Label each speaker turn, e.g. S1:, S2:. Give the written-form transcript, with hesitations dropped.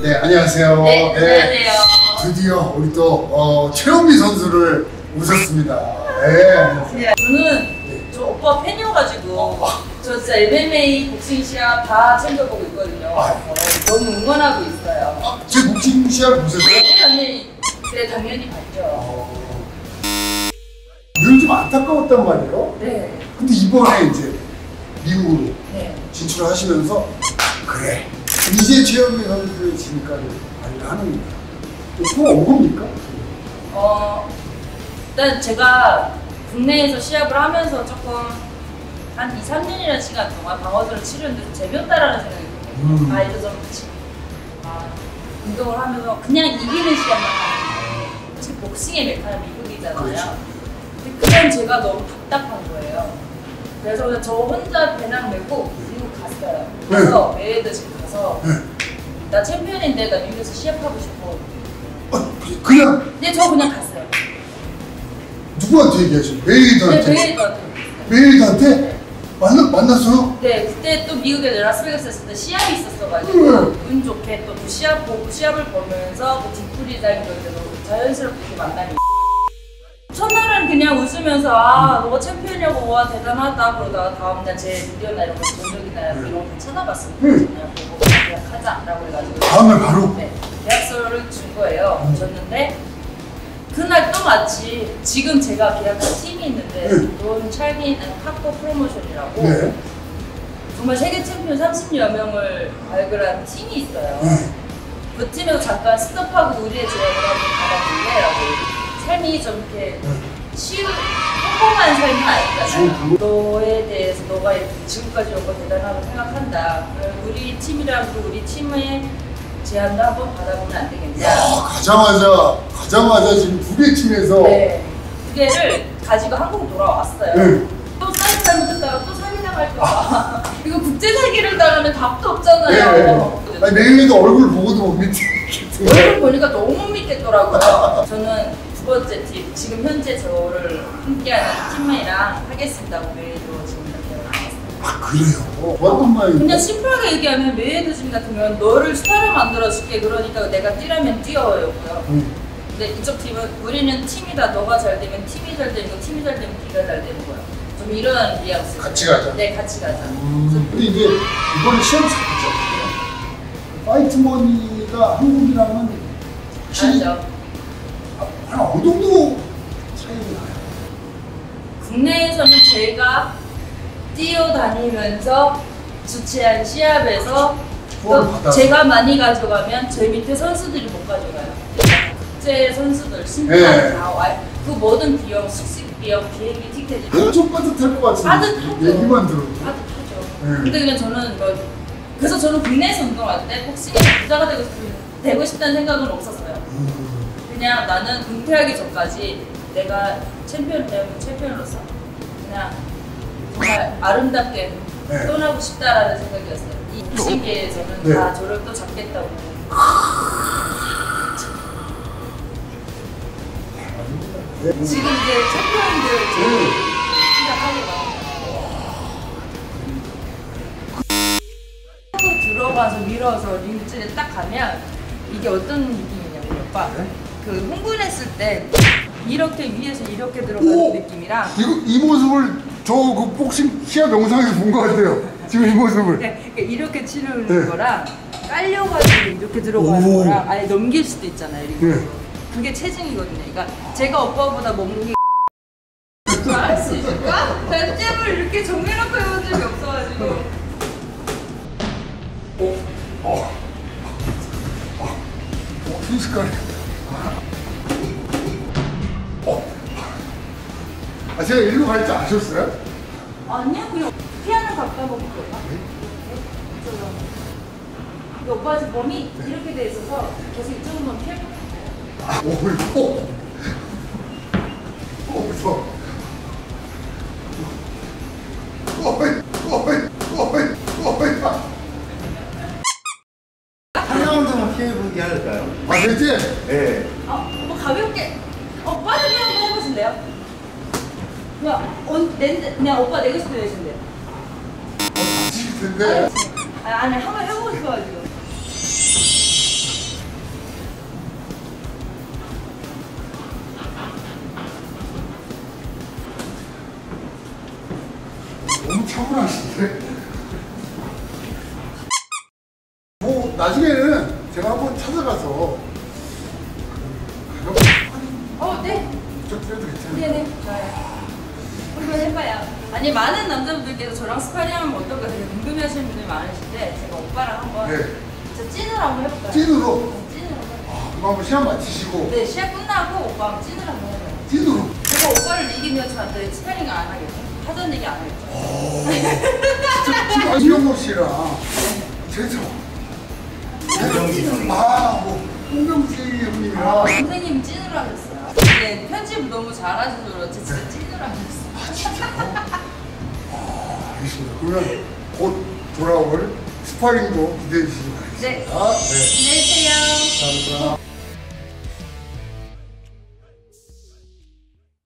S1: 네, 안녕하세요.
S2: 네, 안녕하세요.
S1: 드디어 우리 또 최은미 선수를 모셨습니다. 네, 안녕하세요.
S2: 저는 저 오빠 팬이어가지고 저 진짜 MMA 복싱 시합 다 챙겨보고 있거든요. 너무 응원하고 있어요.
S1: 제 복싱 시합 보셨어요?
S2: 네, 당연히 봤죠.
S1: 늘 좀 안타까웠단 말이에요.
S2: 네.
S1: 근데 이번에 이제 미국으로
S2: 네.
S1: 진출을 하시면서 그래 이제 최은미 선수의 진가를 발휘를 하는 그거 어봅니까?
S2: 일단 제가 국내에서 시합을 하면서 조금 한 2, 3년이라는 시간 동안 방어전을 치르는데 재미없다라는 생각이 들어요. 이제 좀 운동을 하면서 그냥 이기는 시합만 하는 솔직히 복싱의 메카는 미국이잖아요.
S1: 그렇죠.
S2: 근데 그건 제가 너무 답답한 거예요. 그래서 그냥 저 혼자 배낭 메고 미국 갔어요. 그래서 메이드 집 가서 나 챔피언인데 나 미국에서 시합하고 싶어.
S1: 그냥?
S2: 근데 저 그냥 갔어요.
S1: 누구한테 얘기하시죠? 메이드한테?
S2: 네,
S1: 메이드한테?
S2: 네.
S1: 만났어요?
S2: 네, 그때 또 미국에 라스베가스 했을 때 시합이 있었어가지고 운 좋게 또 시합을 보면서 뒷풀이장인데도 자연스럽게 만나니 첫날은 그냥 웃으면서 너가 챔피언이라고 와 대단하다 그러다가 다음날 제 미디어나 이런 거 전적이나 이런 거 찾아봤어요. 그냥 보고 계약하자라고 해가지고
S1: 다음날 바로?
S2: 네, 계약서를 준 거예요. 줬는데 그날 또 마치 지금 제가 계약한 팀이 있는데 돈 찰긴 카코 프로모션이라고 정말 세계 챔피언 30여 명을 발굴한 팀이 있어요. 그 팀에서 잠깐 스톱하고 우리의 제안을 한번 받아볼래? 삶이 좀 이렇게 평범한 삶은 아니잖아요. 너에 대해서 너가 지금까지 온 거 대단하다고 생각한다. 우리 팀이랑 또 우리 팀의 제안도 한번 받아보면 안 되겠냐.
S1: 가자마자 지금 두 개 팀에서
S2: 네, 두 개를 가지고 한국 돌아왔어요. 또 사기 잘못했다가 또 사기당할까. 이거 국제사기를 당하면 답도 없잖아요.
S1: 아니 메이드 얼굴 보고도 못 믿겠더라고요.
S2: 얼굴 보니까 너무 못 믿겠더라고요. 저는 두 번째 팀, 지금 현재 저를 함께하는 팀이랑 하겠습니다고 메이드로 지금 이렇게 나왔어요.
S1: 그래요? 어떤 말이에요?
S2: 그냥 심플하게 얘기하면 메이드 팀 같으면 너를 스타를 만들어줄게 그러니까 내가 뛰라면 뛰어요고요. 근데 이쪽 팀은 우리는 팀이다. 너가 잘 되면 팀이 잘 되는 거, 팀이 잘 되면 네가 잘 되는 거야. 좀 이런 뉘앙스.
S1: 같이 가자.
S2: 네, 같이 가자.
S1: 근데 이제 이번에 시험 잡혔죠. 파이트머니가 한국이랑은 확실히 한 어느 정도 차이가 나요?
S2: 국내에서는 제가 뛰어다니면서 주최한 시합에서 또 제가 많이 가져가면 제 밑에 선수들이 못 가져가요. 국제 선수들, 심판 다 와요. 그 모든 비용, 숙식 비용, 비행기 티켓
S1: 엄청 빠듯할 것 같은데
S2: 빠듯하죠.
S1: 얘기만 들어도
S2: 빠듯하죠. 근데 그냥 저는 그래서 저는 국내에서 운동할 때 복싱에 부자가 되고 싶다는 생각은 없었어요. 그냥 나는 은퇴하기 전까지 내가 챔피언 되면 챔피언으로서 그냥 정말 아름답게 떠나고 싶다라는 생각이었어요. 이 복싱계에서는 다 저를 또 잡겠다고. 지금 이제 챔피언들 시작하려고 들어가서 밀어서 링찌에 딱 가면 이게 어떤 느낌이냐면 오빠 그 흥분했을 때 이렇게 위에서 이렇게 들어가는 느낌이랑
S1: 이 모습을 저 그 복싱 시합 영상에서 본 것 같아요. 지금 이 모습을
S2: 그러니까 이렇게 치르는 거랑 깔려가지고 이렇게 들어가는 거랑 아예 넘길 수도 있잖아요. 이렇게. 그게 체중이거든요. 그러니까 제가 오빠보다 몸무게 할 수 있을까? 벤잽을 이렇게 정해놓고 해본 적이 없어가지고
S1: 순식간에 제가 일로 갈 줄 아셨어요?
S2: 아니요, 그냥 피아노 가까워 볼게요. 이게 오빠 지금 몸이 이렇게 돼 있어서 계속 이쪽으로만 피할 것 같아요.
S1: 무서워.
S3: 한 라운드만 피해보기 할까요?
S1: 되지?
S3: 네.
S2: 뭐 가볍게 빠르게 한번 해보실래요? 그냥 오빠 내고 싶은 내신대요.
S1: 다칠 텐데.
S2: 아니 한번 해보고 싶어가지고.
S1: 차분하신데? 뭐 나중에는 제가 한번 찾아가서
S2: 네.
S1: 좀 빼도 괜찮아요?
S2: 네네, 좋아요. 한번 해봐요. 아니, 많은 남자분들께서 저랑 스파링하면 어떨까 되게 궁금해하시는 분들이 많으신데 제가 오빠랑 한번
S1: 네.
S2: 진짜 찐으로 한번 해볼까요?
S1: 찐으로?
S2: 찐으로 해볼까요?
S1: 그럼 한번 시간 맞추시고
S2: 네, 시합 끝나고 오빠랑 찐으로 한번 해봐요.
S1: 찐으로?
S2: 제가 오빠를 이기면 저한테 스파링 안 하겠죠? 하던 얘기 안 하겠죠?
S1: 지금 이영호 씨랑 제자
S3: 김정기 형님.
S1: 뭐 홍명기 형님이랑
S2: 선생님 찐으로 하셨어요. 네, 편집 너무 잘하셔서 그렇지 진짜 찐으로 하셨어요.
S1: 알겠습니다. 그러면 곧 돌아올 스파링도 기대해 주시기 바랍니다.
S2: 네.
S1: 네.
S2: 안녕히 계세요.
S1: 감사합니다.